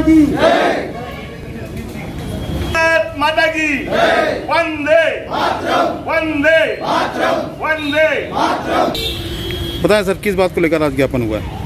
की माता की वंदे वंदे वंदे। बताएं सर, किस बात को लेकर आज ज्ञापन हुआ है?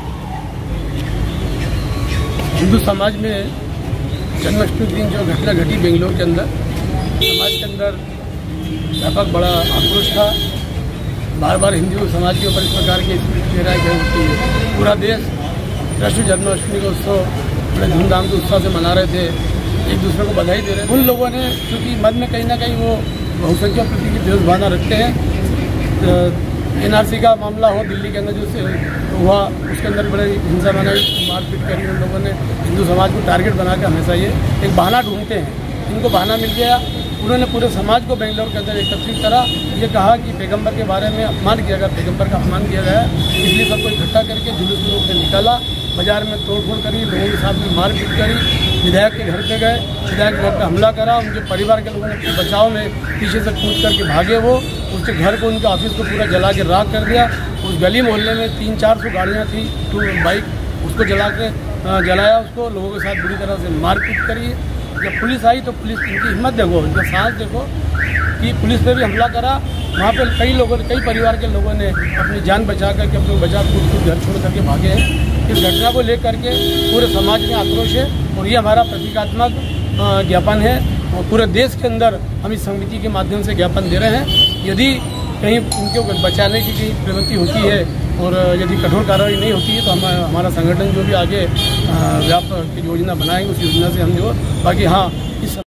हिंदू समाज में जन्माष्टमी दिन जो घटना घटी बेंगलोर के अंदर, समाज के अंदर व्यापक बड़ा आक्रोश था। बार बार हिंदू समाज के ऊपर इस प्रकार की स्थिति रहा है कि पूरा देश कृष्ण जन्माष्टमी का उत्सव बड़े धूमधाम के उत्साह से मना रहे थे, एक दूसरे को बधाई दे रहे थे। उन लोगों ने क्योंकि मन में कहीं ना कहीं वो बहुसंख्यक प्रति की देश भावना रखते हैं। NRC का मामला हो दिल्ली के अंदर जो हुआ, उसके अंदर बड़े हिंसा बनाई, मारपीट करी उन लोगों ने। हिंदू समाज को टारगेट बना के हमेशा ये एक बहाना ढूंढते हैं। इनको बहाना मिल गया, उन्होंने पूरे समाज को बेंगलोर के अंदर एकत्रित करा। ये कहा कि पैगंबर के बारे में अपमान किया गया, पैगंबर का अपमान किया गया, इसलिए सबको इकट्ठा करके जुलूस के रूप में निकाला। बाजार में तोड़फोड़ करी, लोगों के साथ में मारपीट करी, विधायक के घर पे गए, विधायक के घर पर हमला करा। उनके परिवार के लोगों ने अपने बचाव में पीछे से कूद करके भागे। वो उसके घर को, उनके ऑफिस को पूरा जला के राख कर दिया। उस गली मोहल्ले में 300-400 गाड़ियाँ थी, 2 बाइक, उसको जलाया उसको, लोगों के साथ बुरी तरह से मारपीट करी। जब पुलिस आई तो पुलिस, इनकी हिम्मत देखो, इनका साहस देखो कि पुलिस पे भी हमला करा। वहाँ पे कई परिवार के लोगों ने अपनी जान बचा करके, अपने बचा कूद घर छोड़ करके भागे हैं। इस घटना को लेकर के पूरे समाज में आक्रोश है और ये हमारा प्रतीकात्मक ज्ञापन है। और पूरे देश के अंदर हम इस समिति के माध्यम से ज्ञापन दे रहे हैं। यदि कहीं उनको बचाने की कहीं प्रवृत्ति होती है और यदि कठोर कार्रवाई नहीं होती है तो हमारा संगठन जो भी आगे व्यापक योजना बनाएंगे, उस योजना से हम जो बाकी हाँ इस